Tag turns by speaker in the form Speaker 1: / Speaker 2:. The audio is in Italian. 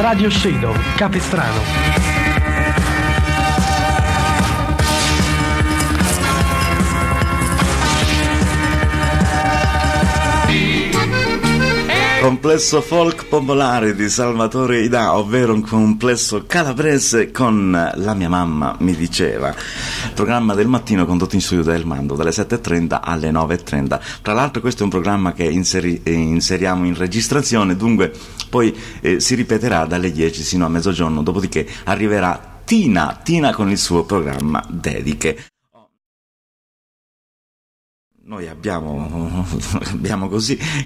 Speaker 1: Radio Shadow, Capestrano.
Speaker 2: Complesso folk popolare di Salvatore Idà, ovvero un complesso calabrese con La mia mamma mi diceva. Programma del mattino condotto in studio da Elmando dalle 7.30 alle 9.30. Tra l'altro questo è un programma che inseriamo in registrazione, dunque poi si ripeterà dalle 10 sino a mezzogiorno, dopodiché arriverà Tina con il suo programma Dediche. Noi abbiamo così